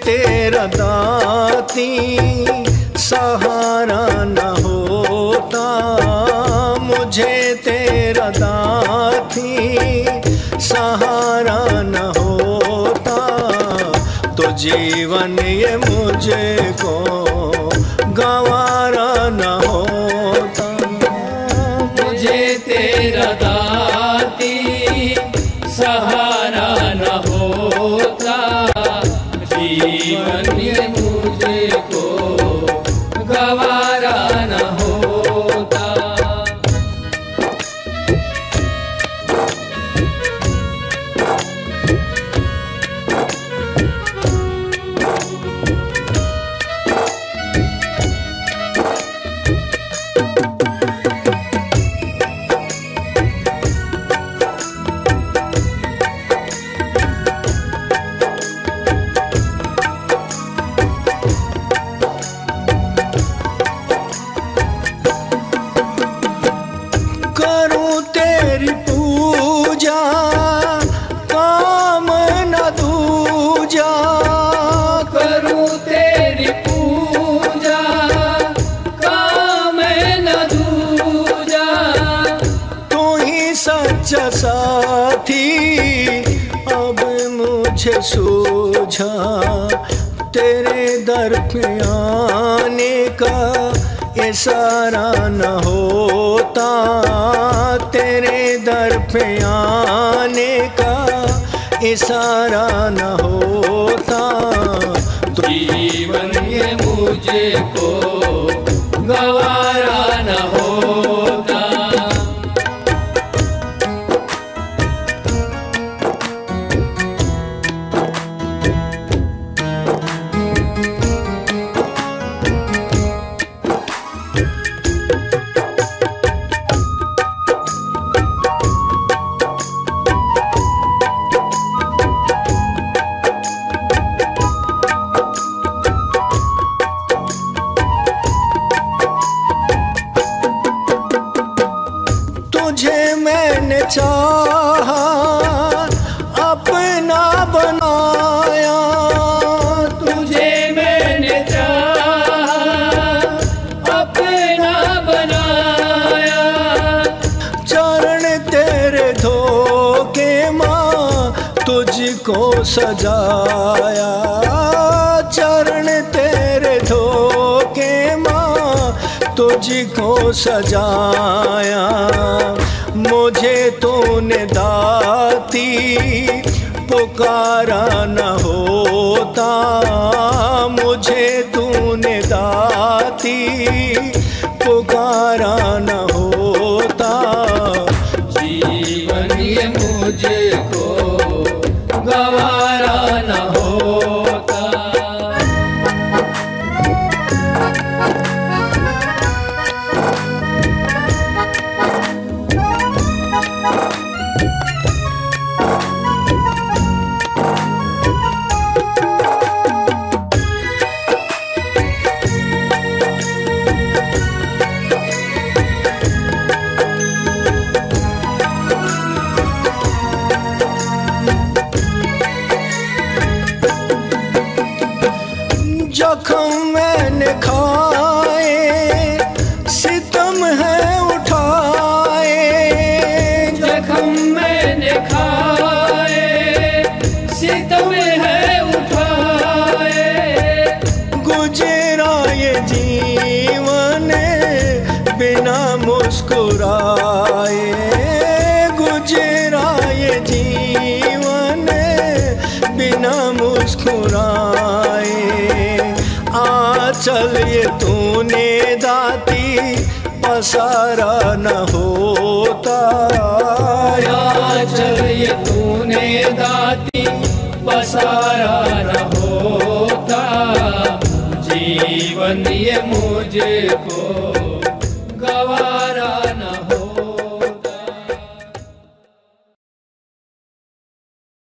तेरा दाती सहारा न होता, मुझे तेरा दाती सहारा न होता, तो जीवन ये मुझको गंवारा न होता। मुझे तेरा दाती सहारा न होता, जीवन ये मुझको गंवारा न होता। करूं तेरी पूजा काम न दूजा, करूं तेरी पूजा काम न दूजा, तू ही सच्चा साथी अब मुझे सूझा, तेरे दर पे आने का इशारा न होता, तेरे दर पे आने का इशारा न होता, तो जीवन ये मुझको गंवारा न होता। तुझे मैंने चाहा अपना बनाया, तुझे मैंने चाहा अपना बनाया, चरण तेरे धोके माँ तुझको सजाया, चरण तेरे धोके माँ तुझको सजाया, मुझे तूने दाती पुकारा न होता, मुझे तूने दाती पुकारा न होता, जीवन ये मुझको गंवारा न होता। जख्म मैंने खाए सितम है उठाए, जख्म मैंने खाए सितम है उठाए, गुजरा ये जीवन बिना मुस्कुराए, गुजरा ये जीवन बिना मुस्कुराए, आंचल ये तूने दाती पसारा न होता, आंचल ये तूने दाती पसारा न होता, जीवन ये मुझको